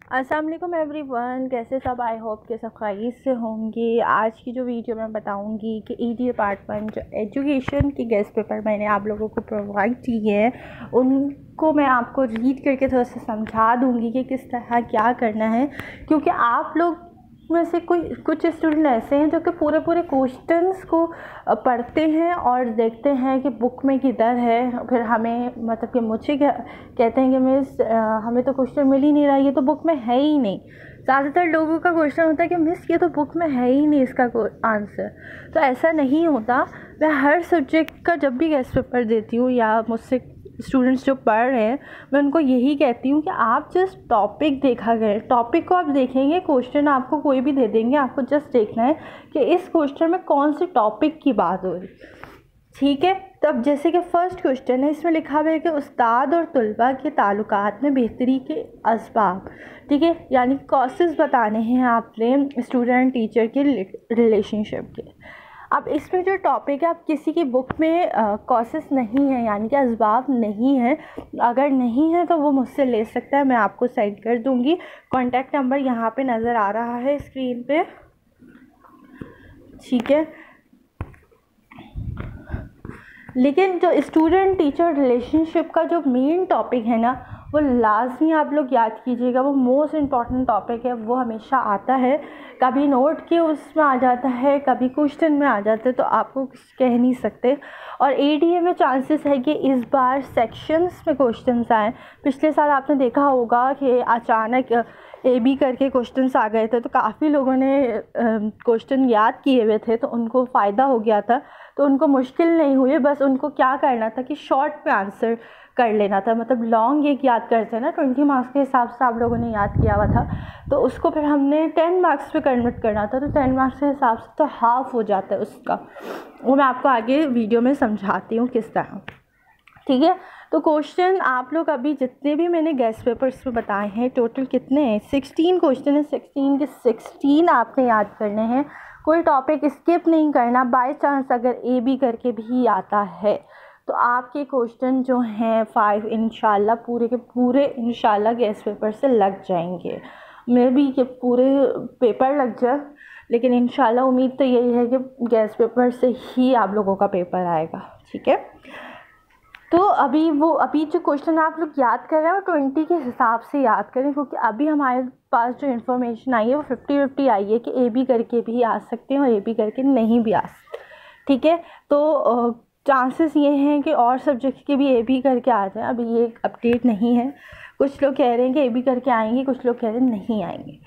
अस्सलाम वालेकुम एवरीवन, कैसे सब। आई होप के सब खैरियत से होंगे। आज की जो वीडियो मैं बताऊंगी कि ईडी डिपार्टमेंट जो एजुकेशन की गेस्ट पेपर मैंने आप लोगों को प्रोवाइड किए हैं उनको मैं आपको रीड करके थोड़ा सा समझा दूंगी कि किस तरह क्या करना है, क्योंकि आप लोग में से कुछ स्टूडेंट ऐसे हैं जो कि पूरे क्वेश्चंस को पढ़ते हैं और देखते हैं कि बुक में किधर है, फिर हमें मतलब कि मुझे कहते हैं कि मिस हमें तो क्वेश्चन मिल ही नहीं रहा, ये तो बुक में है ही नहीं। ज़्यादातर लोगों का क्वेश्चन होता है कि मिस ये तो बुक में है ही नहीं इसका आंसर। तो ऐसा नहीं होता। मैं हर सब्जेक्ट का जब भी गेस्ट पेपर देती हूँ या मुझसे स्टूडेंट्स जो पढ़ रहे हैं मैं उनको यही कहती हूँ कि आप जस्ट टॉपिक देखा करें। टॉपिक को आप देखेंगे, क्वेश्चन आपको कोई भी दे देंगे, आपको जस्ट देखना है कि इस क्वेश्चन में कौन से टॉपिक की बात हो रही। ठीक है, तब जैसे कि फर्स्ट क्वेश्चन है, इसमें लिखा हुआ है कि उस्ताद और तलबा के ताल्लुकात में बेहतरी के असबाब। ठीक है, यानी कॉसेस बताने हैं आपने स्टूडेंट टीचर के रिलेशनशिप के। अब इसमें जो टॉपिक है, आप किसी की बुक में कॉसेस नहीं है यानी कि असबाब नहीं है, अगर नहीं है तो वो मुझसे ले सकता है, मैं आपको सेंड कर दूंगी। कॉन्टैक्ट नंबर यहाँ पे नज़र आ रहा है स्क्रीन पे। ठीक है, लेकिन जो स्टूडेंट टीचर रिलेशनशिप का जो मेन टॉपिक है ना, वो लाजमी आप लोग याद कीजिएगा। वो मोस्ट इम्पॉर्टेंट टॉपिक है, वो हमेशा आता है, कभी नोट के उसमें आ जाता है, कभी क्वेश्चन में आ जाता है, तो आपको कुछ कह नहीं सकते। और एडीए में चांसेस है कि इस बार सेक्शंस में क्वेश्चंस आए। पिछले साल आपने देखा होगा कि अचानक AB करके क्वेश्चंस आ गए थे, तो काफ़ी लोगों ने क्वेश्चन याद किए हुए थे, तो उनको फ़ायदा हो गया था, तो उनको मुश्किल नहीं हुई। बस उनको क्या करना था कि शॉर्ट पे आंसर कर लेना था, मतलब लॉन्ग एक याद करते हैं ना 20 मार्क्स के हिसाब से आप लोगों ने याद किया हुआ था, तो उसको फिर हमने 10 मार्क्स पे कन्वर्ट करना था, तो 10 मार्क्स के हिसाब से तो हाफ हो जाता है उसका। वो मैं आपको आगे वीडियो में समझाती हूँ किस तरह। ठीक है, तो क्वेश्चन आप लोग अभी जितने भी मैंने गेस्ट पेपर्स में बताए हैं, टोटल कितने हैं, 16 क्वेश्चन है। 16 के 16 आपने याद करने हैं, कोई टॉपिक स्किप नहीं करना। बाय चांस अगर AB करके भी आता है तो आपके क्वेश्चन जो हैं 5 इंशाल्लाह पूरे के पूरे इंशाल्लाह गेस्ट पेपर से लग जाएंगे। मे भी कि पूरे पेपर लग जाए, लेकिन इंशाल्लाह उम्मीद तो यही है कि गेस्ट पेपर से ही आप लोगों का पेपर आएगा। ठीक है, तो अभी जो क्वेश्चन आप लोग याद कर रहे हैं वो 20 के हिसाब से याद करें, क्योंकि अभी हमारे पास जो इन्फॉर्मेशन आई है वो 50-50 आई है कि AB करके भी आ सकते हैं और AB करके नहीं भी आ सकते। ठीक है, तो चांसेस ये हैं कि और सब्जेक्ट के भी AB करके आ जाए। अभी ये अपडेट नहीं है, कुछ लोग कह रहे हैं कि AB करके आएंगे, कुछ लोग कह रहे हैं नहीं आएंगे,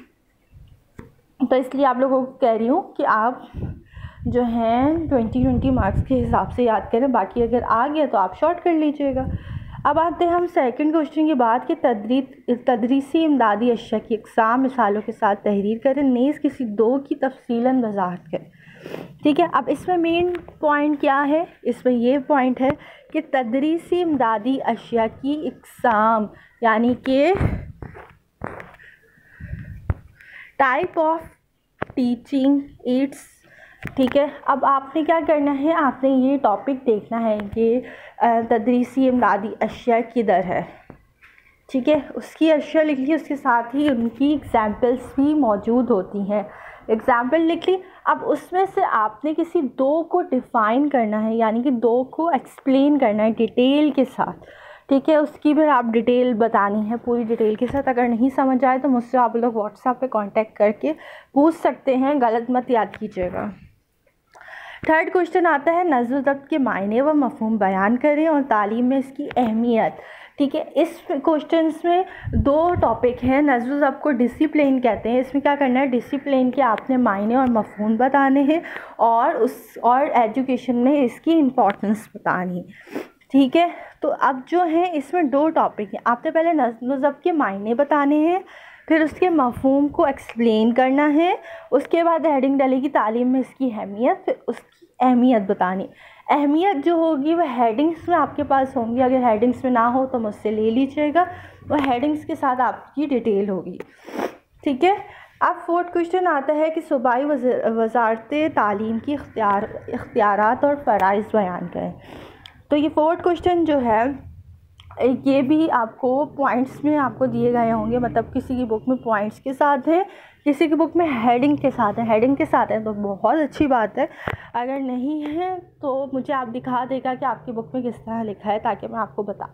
तो इसलिए आप लोगों को कह रही हूँ कि आप जो हैं 20 मार्क्स के हिसाब से याद करें, बाकी अगर आ गया तो आप शॉर्ट कर लीजिएगा। अब आते हैं हम सेकंड क्वेश्चन की बात कि तदरीसी इमदादी अशिया की अक़साम मिसालों के साथ तहरीर करें, नेज़ किसी दो की तफसीलन वजाहत करें। ठीक है, अब इसमें मेन पॉइंट क्या है, इसमें ये पॉइंट है कि तदरीसी इमदादी अशिया की अक़साम यानी कि टाइप ऑफ टीचिंग एड्स। ठीक है, अब आपने क्या करना है, आपने ये टॉपिक देखना है कि तदरीसी इमदादी अशिया किधर है। ठीक है, उसकी अशिया लिख ली, उसके साथ ही उनकी एग्जाम्पल्स भी मौजूद होती हैं, एग्जाम्पल लिख ली। अब उसमें से आपने किसी दो को डिफ़ाइन करना है, यानी कि दो को एक्सप्लेन करना है डिटेल के साथ। ठीक है, उसकी फिर आप डिटेल बतानी है पूरी डिटेल के साथ। अगर नहीं समझ आए तो मुझसे आप लोग व्हाट्सएप पे कांटेक्ट करके पूछ सकते हैं, गलत मत याद कीजिएगा। थर्ड क्वेश्चन आता है नज़्म ज़ब्त के मायने व मफ़हूम बयान करें और तालीम में इसकी अहमियत। ठीक है, इस क्वेश्चंस में दो टॉपिक हैं। नज़्म ज़ब्त को डिसिप्लिन कहते हैं, इसमें क्या करना है, डिसिप्लिन के आपने मायने और मफ़हूम बताने हैं और एजुकेशन में इसकी इम्पोर्टेंस बतानी है। ठीक है, तो अब जो है इसमें दो टॉपिक हैं, आपने पहले नज़्म ज़ब्त के मायने बताने हैं, फिर उसके मफ़हूम को एक्सप्लेन करना है, उसके बाद हेडिंग डलेगी तालीम में इसकी अहमियत, फिर उसकी अहमियत बतानी। अहमियत जो होगी वह हेडिंग्स में आपके पास होंगी, अगर हेडिंग्स में ना हो तो मुझसे ले लीजिएगा, वह हेडिंग्स के साथ आपकी डिटेल होगी। ठीक है, अब फोर्थ क्वेश्चन आता है कि सूबाई वज़ारत तालीम की इख्तियारात और फ़राइज़ बयान करें। तो ये फोर्थ क्वेश्चन जो है ये भी आपको पॉइंट्स में आपको दिए गए होंगे, मतलब किसी की बुक में पॉइंट्स के साथ है, किसी की बुक में हेडिंग के साथ है। हेडिंग के साथ है तो बहुत अच्छी बात है, अगर नहीं है तो मुझे आप दिखा देगा कि आपकी बुक में किस तरह लिखा है, ताकि मैं आपको बताऊँ।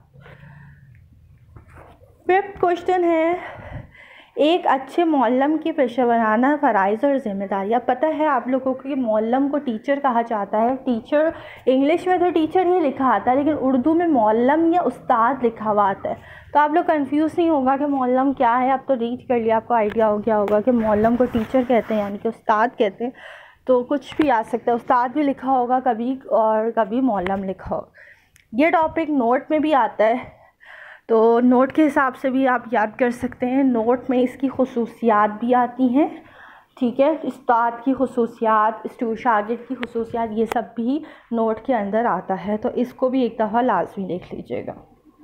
5th क्वेश्चन है, एक अच्छे मौलम की पेशा वराना फ़राइज़ और ज़िम्मेदारियाँ। पता है आप लोगों को कि मौलम को टीचर कहा जाता है। टीचर इंग्लिश में तो टीचर ही लिखा आता है, लेकिन उर्दू में मौलम या उस्ताद लिखा हुआ आता है। तो आप लोग कंफ्यूज नहीं होगा कि मौलम क्या है, आप तो रीड कर लिया, आपको आइडिया हो गया होगा कि मौलम को टीचर कहते हैं, यानी कि उस्ताद कहते हैं। तो कुछ भी आ सकता है, उस्ताद भी लिखा होगा कभी और कभी मौलम लिखा होगा। ये टॉपिक नोट में भी आता है, तो नोट के हिसाब से भी आप याद कर सकते हैं। नोट में इसकी खुसूसियात भी आती हैं, ठीक है, उस्ताद की खुसूसियात, शागिर्द की खुसूसियात, ये सब भी नोट के अंदर आता है, तो इसको भी एक दफ़ा लाजमी देख लीजिएगा।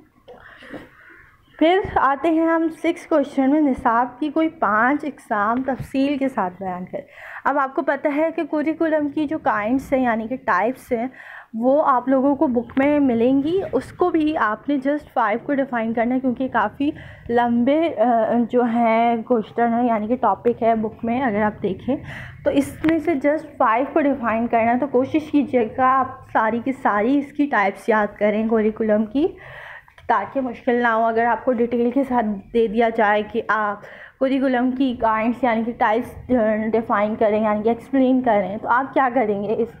फिर आते हैं हम 6 क्वेश्चन में, निसाब की कोई 5 इकसाम तफसील के साथ बयान करें। अब आपको पता है कि कुरिकुलम की जो काइंड्स हैं, यानी कि टाइप्स हैं, वो आप लोगों को बुक में मिलेंगी। उसको भी आपने जस्ट 5 को डिफ़ाइन करना है, क्योंकि काफ़ी लंबे जो हैं क्वेश्चन है, यानी कि टॉपिक है बुक में, अगर आप देखें तो इसमें से जस्ट 5 को डिफ़ाइन करना है। तो कोशिश कीजिएगा आप सारी की सारी इसकी टाइप्स याद करें कुरिकुलम की, ताकि मुश्किल ना हो। अगर आपको डिटेल के साथ दे दिया जाए कि आप कुरिकुलम की काइंड्स यानी कि टाइप्स डिफ़ाइन करें, यानी कि एक्सप्लेन करें, तो आप क्या करेंगे। इस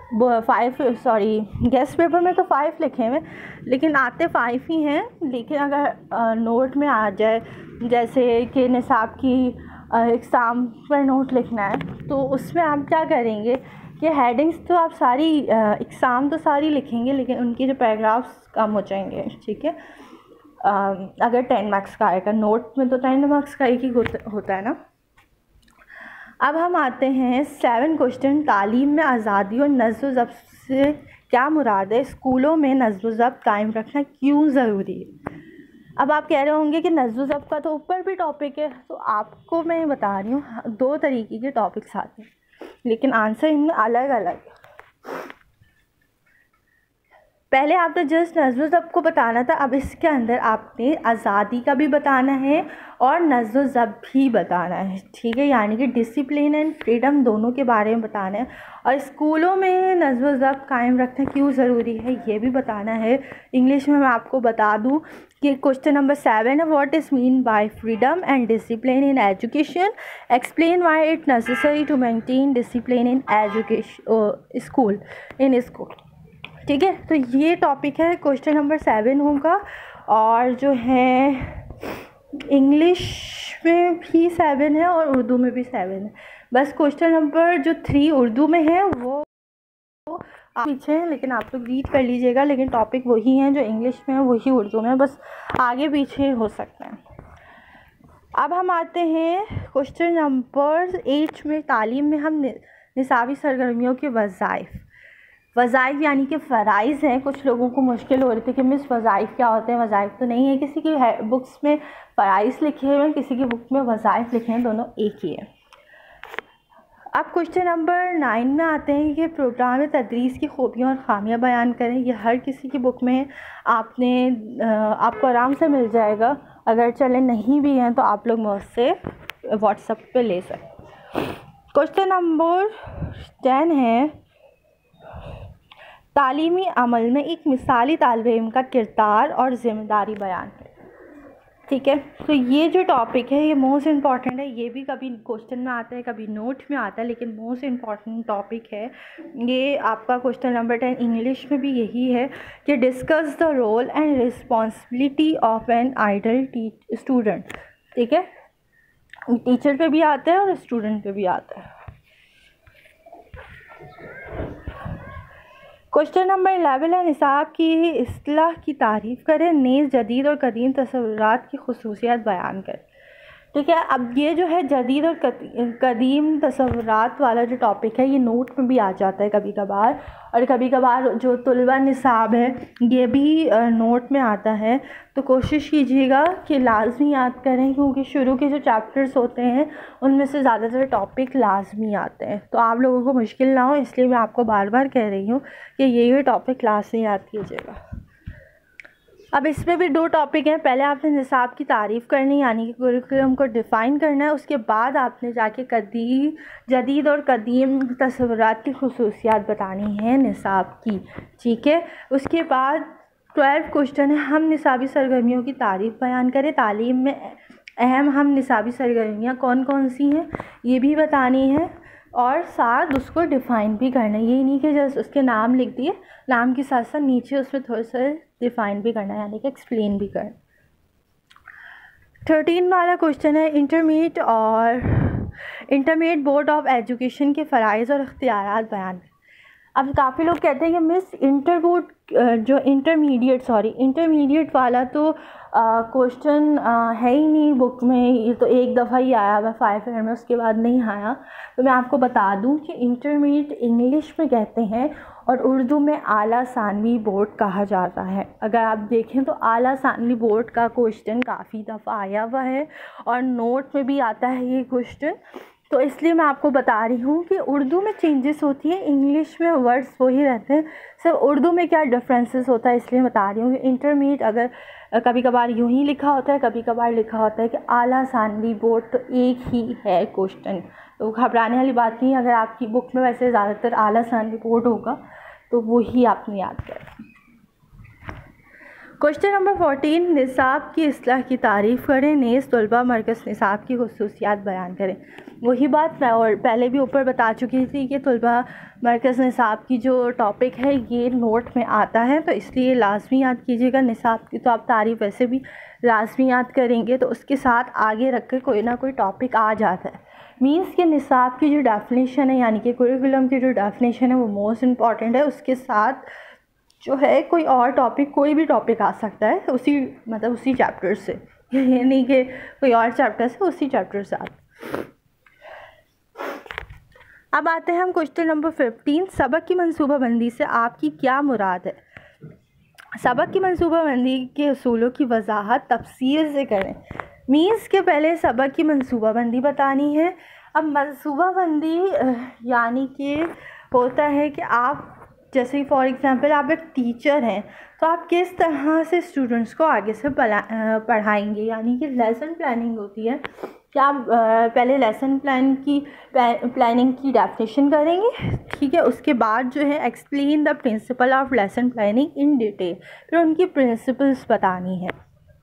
5 गेस्ट पेपर में तो 5 लिखे हुए, लेकिन आते 5 ही हैं। लेकिन अगर नोट में आ जाए, जैसे कि निसाब की एग्ज़ाम पर नोट लिखना है, तो उसमें आप क्या करेंगे कि हेडिंग्स तो आप सारी एग्ज़ाम तो सारी लिखेंगे, लेकिन उनके जो पैराग्राफ्स कम हो जाएंगे, ठीक है। अगर 10 मार्क्स का आएगा, नोट में तो 10 मार्क्स का एक ही होता है ना। अब हम आते हैं 7 क्वेश्चन, तालीम में आज़ादी और नज़्म ज़ब्त से क्या मुराद है, स्कूलों में नज़्म ज़ब्त कायम रखना क्यों ज़रूरी है। अब आप कह रहे होंगे कि नज़्म ज़ब्त का तो ऊपर भी टॉपिक है, तो आपको मैं बता रही हूँ 2 तरीके के टॉपिक्स आते हैं, लेकिन आंसर इनमें अलग अलग है। पहले आप तो जस्ट नज़्म ज़ब्त को बताना था, अब इसके अंदर आपने आज़ादी का भी बताना है और नज़्म ज़ब्त भी बताना है, ठीक है, यानी कि डिसिप्लिन एंड फ्रीडम दोनों के बारे में बताना है। और स्कूलों में नज़्म ज़ब्त कायम रखना क्यों ज़रूरी है, ये भी बताना है। इंग्लिश में मैं आपको बता दूँ कि क्वेश्चन नंबर 7 है, what is mean by freedom and discipline in education, explain why it necessary to maintain discipline in education school, ठीक है। तो ये टॉपिक है, क्वेश्चन नंबर 7 होगा। और जो है इंग्लिश में भी 7 है और उर्दू में भी 7 है। बस क्वेश्चन नंबर जो 3 उर्दू में है वो पीछे है, लेकिन आप लोग रीड कर लीजिएगा, लेकिन टॉपिक वही है, जो इंग्लिश में है वही उर्दू में है, बस आगे पीछे हो सकता है। अब हम आते हैं क्वेश्चन नंबर 8 में, तालीम में हम निसाबी सरगर्मियों के वज़ाइफ यानी कि फ़राइज़ हैं। कुछ लोगों को मुश्किल हो रही थी कि मिस वज़ाइफ क्या होते हैं। वज़ाइफ तो नहीं है, किसी की बुक्स में फ़राइज़ लिखे हुए हैं, किसी की बुक में वज़ाइफ लिखे हैं, दोनों एक ही है। अब क्वेश्चन नंबर 9 में आते हैं कि प्रोग्राम तदरीस की खूबियाँ और ख़ामियाँ बयान करें। ये हर किसी की बुक में आपको आराम से मिल जाएगा। अगर चले नहीं भी हैं तो आप लोग मुझसे व्हाट्सएप पे ले सकते। क्वेश्चन नंबर 10 है, तालीमी अमल में एक मिसाली तालिब इल्म का किरदार और ज़िम्मेदारी बयान है, ठीक है। तो ये जो टॉपिक है ये मोस्ट इम्पॉर्टेंट है, ये भी कभी क्वेश्चन में आता है कभी नोट में आता है, लेकिन मोस्ट इम्पॉर्टेंट टॉपिक है ये आपका। क्वेश्चन नंबर 10 इंग्लिश में भी यही है कि discuss the role and responsibility of an ideal student, ठीक है। टीचर पे भी आता है और स्टूडेंट पे भी आता है। क्वेश्चन नंबर 11 है, निसाब की इस्तिलाह की तारीफ़ करें, नेज़ जदीद और कदीम तसव्वुरात की खुसूसियात बयान करें, ठीक है। अब ये जो है जदीद और कदीम तसव्वुरात वाला जो टॉपिक है ये नोट में भी आ जाता है कभी कभार, और कभी कभार जो तुलबा निसाब है ये भी नोट में आता है। तो कोशिश कीजिएगा कि लाजमी याद करें, क्योंकि शुरू के जो चैप्टर्स होते हैं उनमें से ज़्यादातर टॉपिक लाजमी आते हैं, तो आप लोगों को मुश्किल ना हो, इसलिए मैं आपको बार बार कह रही हूँ कि ये टॉपिक लाजमी याद कीजिएगा। अब इसमें भी 2 टॉपिक हैं। पहले आपने निसाब की तारीफ़ करनी यानी कि कुरिकुलम को डिफ़ाइन करना है, उसके बाद आपने जाके जदीद और कदीम तस्वुरात की खुसूसियात बतानी है निसाब की, ठीक है। उसके बाद 12 क्वेश्चन है, हम निसाबी सरगर्मियों की तारीफ़ बयान करें। तालीम में अहम हम निसाबी सरगर्मियाँ कौन कौन सी हैं ये भी बतानी है, और साथ उसको डिफ़ाइन भी करना है। ये नहीं कि जस्ट उसके नाम लिख दिए, नाम के साथ साथ नीचे उसमें थोड़ा सा डिफ़ाइन भी करना है यानी कि एक्सप्लेन भी करना। 13 वाला क्वेश्चन है, इंटरमीडिएट बोर्ड ऑफ एजुकेशन के फ़राइज़ और इख्तियारात बयान। अब काफ़ी लोग कहते हैं कि मिस इंटरमीडिएट वाला तो क्वेश्चन है ही नहीं बुक में, ये तो एक दफ़ा ही आया हुआ 5 ईयर में, उसके बाद नहीं आया। तो मैं आपको बता दूं कि इंटरमीडिएट इंग्लिश में कहते हैं और उर्दू में आला सानवी बोर्ड कहा जाता है। अगर आप देखें तो आला सानवी बोर्ड का क्वेश्चन काफ़ी दफ़ा आया हुआ है और नोट में भी आता है ये क्वेश्चन, तो इसलिए मैं आपको बता रही हूँ कि उर्दू में चेंजेस होती है, इंग्लिश में वर्ड्स वही रहते हैं, सिर्फ उर्दू में क्या डिफरेंसेस होता है इसलिए बता रही हूँ कि इंटरमीडिएट अगर कभी कभार यूँ ही लिखा होता है, कभी कभार लिखा होता है कि आला सानवी बोर्ड, तो एक ही है क्वेश्चन, तो घबराने वाली बात नहीं है। अगर आपकी बुक में वैसे ज़्यादातर आला सानवी बोर्ड होगा तो वही आपने याद करना। क्वेश्चन नंबर 14, निसाब की इस्लाह की तारीफ़ करें। नेज़ तलबा मरकज़ निसाब की खुसूसियात बयान करें। वही बात मैं और पहले भी ऊपर बता चुकी थी कि तलबा मरकज़ निसाब की जो टॉपिक है ये नोट में आता है, तो इसलिए लाजमी याद कीजिएगा। निसाब की तो आप तारीफ़ वैसे भी लाजमी याद करेंगे, तो उसके साथ आगे रख कर कोई ना कोई टॉपिक आ जाता है। मीन्स के निसाब की जो डेफिनेशन है यानी कि कुरिकुलम की जो डेफिनेशन है वो मोस्ट इम्पॉर्टेंट है, उसके साथ जो है कोई और टॉपिक, कोई भी टॉपिक आ सकता है उसी चैप्टर से, ये नहीं कि कोई और चैप्टर से, उसी चैप्टर से आता। अब आते हैं हम क्वेश्चन नंबर 15, सबक की मंसूबाबंदी से आपकी क्या मुराद है। सबक की मंसूबाबंदी के उसूलों की वजाहत तफसील से करें। मीन्स के पहले सबक की मंसूबाबंदी बतानी है। अब मंसूबाबंदी यानी कि होता है कि आप जैसे फॉर एग्ज़ाम्पल आप एक टीचर हैं तो आप किस तरह से स्टूडेंट्स को आगे से पढ़ाएंगे, यानी कि लेसन प्लानिंग होती है कि आप पहले लेसन प्लानिंग की डेफिनेशन करेंगे, ठीक है। उसके बाद जो है explain the principle of lesson planning in detail, फिर उनकी प्रिंसिपल्स बतानी है,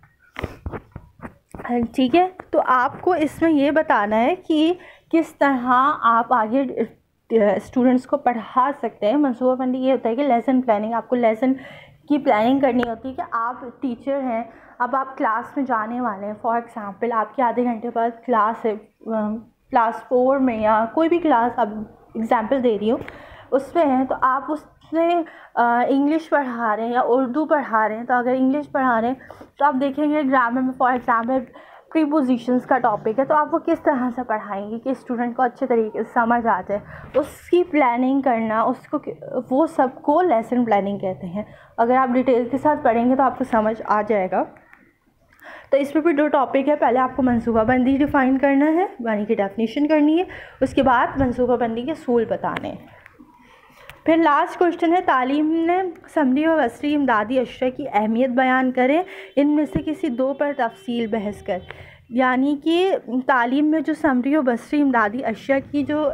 ठीक है। तो आपको इसमें ये बताना है कि किस तरह आप आगे स्टूडेंट्स को पढ़ा सकते हैं। मंसूबाबंदी ये होता है कि लेसन प्लानिंग, आपको लेसन की प्लानिंग करनी होती है कि आप टीचर हैं, अब आप क्लास में जाने वाले हैं। फॉर एग्ज़ाम्पल आपके आधे घंटे बाद क्लास है, क्लास 4 में या कोई भी क्लास, अब एग्ज़ाम्पल दे रही हूँ, उसमें हैं, तो आप उसमें इंग्लिश पढ़ा रहे हैं या उर्दू पढ़ा रहे हैं। तो अगर इंग्लिश पढ़ा रहे हैं तो आप देखेंगे ग्रामर में फॉर एग्ज़ाम्पल प्रीपोजिशंस का टॉपिक है, तो आप वो किस तरह से पढ़ाएंगे कि स्टूडेंट को अच्छे तरीके से समझ आ जाए, उसकी प्लानिंग करना, उसको वो सबको लेसन प्लानिंग कहते हैं। अगर आप डिटेल के साथ पढ़ेंगे तो आपको समझ आ जाएगा। तो इसमें भी 2 टॉपिक है, पहले आपको मंसूबाबंदी डिफ़ाइन करना है यानी कि डेफिनेशन करनी है, उसके बाद मंसूबाबंदी के असूल बताने हैं। फिर लास्ट क्वेश्चन है, तालीम ने समरी व वसरी इमदादी अशया की अहमियत बयान करें, इनमें से किसी 2 पर तफसील बहस कर। यानी कि तालीम में जो समरी व वसरी इमदादी अशया की जो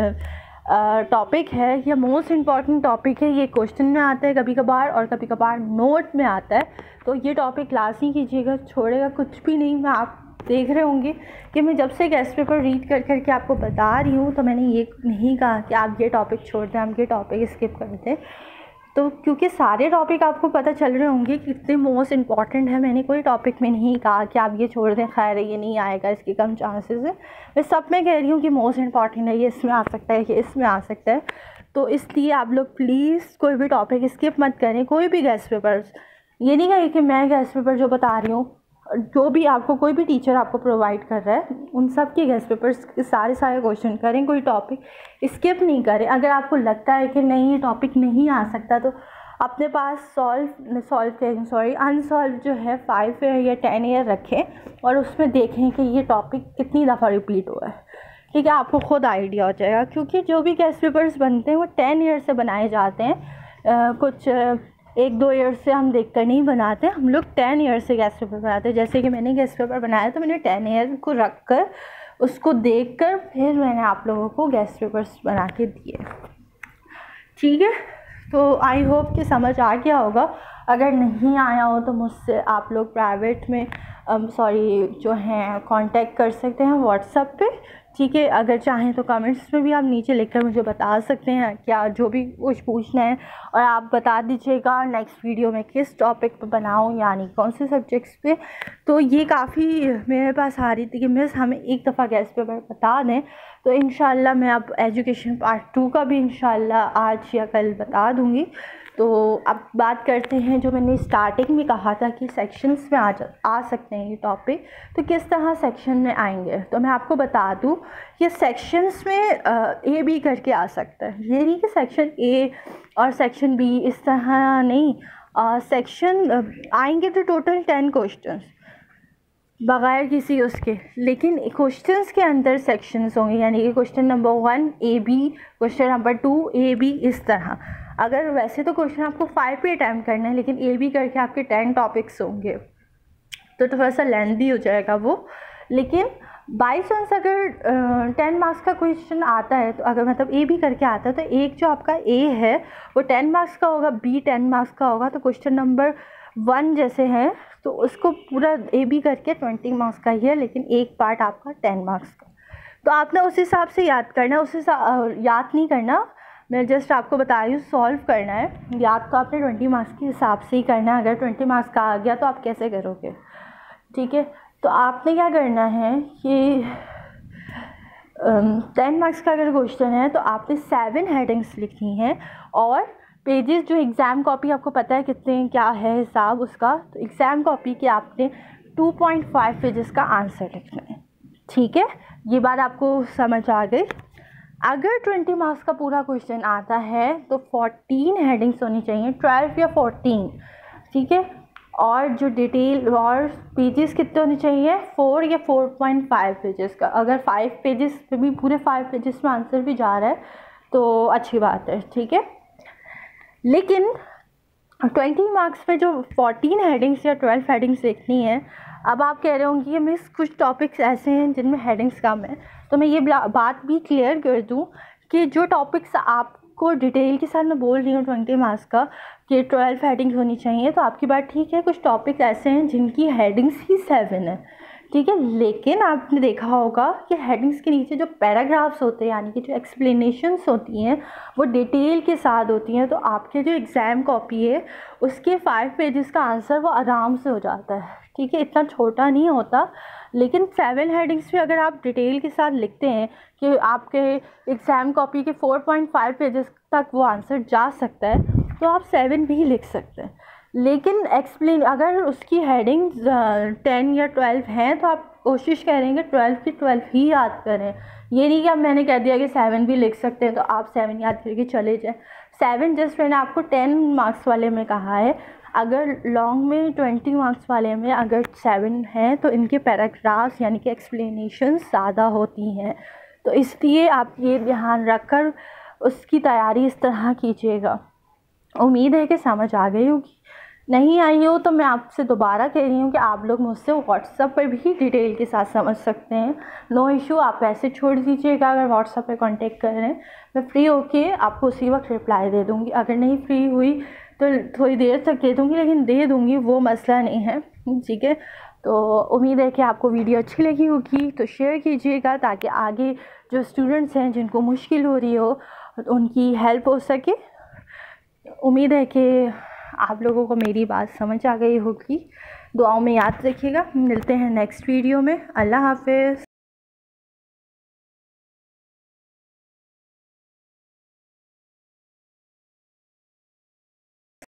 टॉपिक है, यह मोस्ट इम्पॉर्टेंट टॉपिक है। ये क्वेश्चन में आता है कभी कभार और कभी कभार नोट में आता है, तो ये टॉपिक लाजमी कीजिएगा, छोड़ेगा कुछ भी नहीं। मैं आप देख रहे होंगे कि मैं जब से गेस्ट पेपर रीड कर करके आपको बता रही हूँ, तो मैंने ये नहीं कहा कि आप ये टॉपिक छोड़ दें, आप ये टॉपिक स्किप कर दें, तो क्योंकि सारे टॉपिक आपको पता चल रहे होंगे कि कितने मोस्ट इम्पॉर्टेंट है। मैंने कोई टॉपिक में नहीं कहा कि आप ये छोड़ दें, खैर ये नहीं आएगा, इसके कम चांसेस है। मैं सब में कह रही हूँ कि मोस्ट इम्पॉर्टेंट है, ये इसमें आ सकता है, ये इसमें आ सकता है। तो इसलिए आप लोग प्लीज़ कोई भी टॉपिक स्किप मत करें, कोई भी गेस्ट पेपर। ये नहीं कहे कि मैं गेस्ट पेपर जो बता रही हूँ, जो भी आपको कोई भी टीचर आपको प्रोवाइड कर रहा है, उन सब के गेस्ट पेपर्स सारे क्वेश्चन करें, कोई टॉपिक स्किप नहीं करें। अगर आपको लगता है कि नहीं ये टॉपिक नहीं आ सकता, तो अपने पास अनसॉल्व जो है 5 ईयर या 10 ईयर रखें और उसमें देखें कि ये टॉपिक कितनी दफ़ा रिपीट हुआ है, ठीक है। आपको खुद आइडिया हो जाएगा, क्योंकि जो भी गेस्ट पेपर्स बनते हैं वो 10 ईयर से बनाए जाते हैं। कुछ 1-2 ईयर से हम देख कर नहीं बनाते, हम लोग 10 ईयर से गेस्ट पेपर बनाते हैं। जैसे कि मैंने गेस्ट पेपर बनाया तो मैंने 10 ईयर को रख कर उसको देख कर फिर मैंने आप लोगों को गेस्ट पेपर्स बना के दिए। ठीक है, तो आई होप कि समझ आ गया होगा। अगर नहीं आया हो तो मुझसे आप लोग प्राइवेट में जो हैं कांटेक्ट कर सकते हैं व्हाट्सएप पे। ठीक है, अगर चाहें तो कमेंट्स में भी आप नीचे लिखकर मुझे बता सकते हैं क्या जो भी कुछ पूछना है, और आप बता दीजिएगा नेक्स्ट वीडियो में किस टॉपिक पे बनाऊं, यानी कौन से सब्जेक्ट्स पे। तो ये काफ़ी मेरे पास आ रही थी कि मिस हमें एक दफ़ा गेस्ट पेपर बता दें, तो इंशाल्लाह मैं अब एजुकेशन पार्ट 2 का भी इंशाल्लाह आज या कल बता दूँगी। तो अब बात करते हैं जो मैंने स्टार्टिंग में कहा था कि सेक्शंस में आ सकते हैं ये टॉपिक, तो किस तरह सेक्शन में आएंगे। तो मैं आपको बता दूं कि सेक्शंस में ए बी करके आ सकता है, ये नहीं कि सेक्शन ए और सेक्शन बी इस तरह नहीं। सेक्शन आएंगे तो टोटल 10 क्वेश्चंस बग़ैर किसी उसके, लेकिन क्वेश्चंस के अंदर सेक्शंस होंगे, यानी कि question number 1 A B, question number 2 A B, इस तरह। अगर वैसे तो क्वेश्चन आपको 5 पे अटैम्प्ट करना है, लेकिन ए बी करके आपके 10 टॉपिक्स होंगे तो थोड़ा सा लेंथी हो जाएगा वो। लेकिन बाई चांस अगर 10 मार्क्स का क्वेश्चन आता है, तो अगर मतलब ए बी करके आता है, तो एक जो आपका ए है वो 10 मार्क्स का होगा, बी 10 मार्क्स का होगा। तो क्वेश्चन नंबर 1 जैसे है तो उसको पूरा ए बी करके 20 मार्क्स का ही है, लेकिन एक पार्ट आपका 10 मार्क्स का। तो आपने उस हिसाब से याद करना, याद नहीं करना, मैं जस्ट आपको बता रही हूँ, सॉल्व करना है। याद तो आपने 20 मार्क्स के हिसाब से ही करना है। अगर 20 मार्क्स का आ गया तो आप कैसे करोगे। ठीक है, तो आपने क्या करना है कि 10 मार्क्स का अगर क्वेश्चन है तो आपने 7 हेडिंग्स लिखनी है, और पेजेस जो एग्ज़ाम कॉपी आपको पता है कितने क्या है हिसाब उसका, तो एग्ज़ाम कॉपी के आपने 2.5 पेजेस का आंसर लिखना है। ठीक है, ये बात आपको समझ आ गई। अगर 20 मार्क्स का पूरा क्वेश्चन आता है तो 14 हेडिंग्स होनी चाहिए, 12 या 14। ठीक है, और जो डिटेल और पेजेस कितने होने चाहिए, 4 या 4.5 पेजेस का। अगर 5 पेजेस पे भी, पूरे 5 पेजेस में आंसर भी जा रहा है तो अच्छी बात है। ठीक है, लेकिन 20 मार्क्स में जो 14 हेडिंग्स या 12 हेडिंग्स देखनी है। अब आप कह रहे होंगे कि मिस कुछ टॉपिक्स ऐसे हैं जिनमें हेडिंग्स कम है, तो मैं ये बात भी क्लियर कर दूं कि जो टॉपिक्स आपको डिटेल के साथ मैं बोल रही हूँ 20 मार्क्स का कि 12 हेडिंग्स होनी चाहिए, तो आपकी बात ठीक है। कुछ टॉपिक्स ऐसे हैं जिनकी हेडिंग्स ही 7 है। ठीक है, लेकिन आपने देखा होगा कि हेडिंग्स के नीचे जो पैराग्राफ्स होते हैं, यानी कि जो एक्सप्लेनेशंस होती हैं, वो डिटेल के साथ होती हैं। तो आपके जो एग्ज़ाम कॉपी है उसके 5 पेजेस का आंसर वो आराम से हो जाता है। ठीक है, इतना छोटा नहीं होता। लेकिन 7 हेडिंग्स भी अगर आप डिटेल के साथ लिखते हैं कि आपके एग्ज़ाम कॉपी के 4.5 पेजेस तक वो आंसर जा सकता है, तो आप 7 भी लिख सकते हैं। लेकिन अगर उसकी हेडिंग्स 10 या 12 हैं तो आप कोशिश करेंगे 12 की 12 ही याद करें। ये नहीं कि अब मैंने कह दिया कि 7 भी लिख सकते हैं तो आप 7 याद करके चले जाएं। 7 जस्ट मैंने आपको 10 मार्क्स वाले में कहा है। अगर लॉन्ग में 20 मार्क्स वाले में अगर 7 हैं तो इनके पैराग्राफ्स यानी कि एक्सप्लेनेशंस ज़्यादा होती हैं, तो इसलिए आप ये ध्यान रखकर उसकी तैयारी इस तरह कीजिएगा। उम्मीद है कि समझ आ गई होगी। नहीं आई हो तो मैं आपसे दोबारा कह रही हूँ कि आप लोग मुझसे व्हाट्सएप पर भी डिटेल के साथ समझ सकते हैं, नो इशू। आप ऐसे छोड़ दीजिएगा अगर व्हाट्सएप पे कांटेक्ट कर रहे हैं, मैं फ्री होके आपको उसी वक्त रिप्लाई दे दूँगी। अगर नहीं फ्री हुई तो थोड़ी देर तक दे दूँगी, लेकिन दे दूँगी, वो मसला नहीं है। ठीक है, तो उम्मीद है कि आपको वीडियो अच्छी लगी होगी, तो शेयर कीजिएगा ताकि आगे जो स्टूडेंट्स हैं जिनको मुश्किल हो रही हो उनकी हेल्प हो सके। उम्मीद है कि आप लोगों को मेरी बात समझ आ गई होगी। दुआओं में याद रखिएगा। मिलते हैं नेक्स्ट वीडियो में। अल्लाह हाफ़िज़।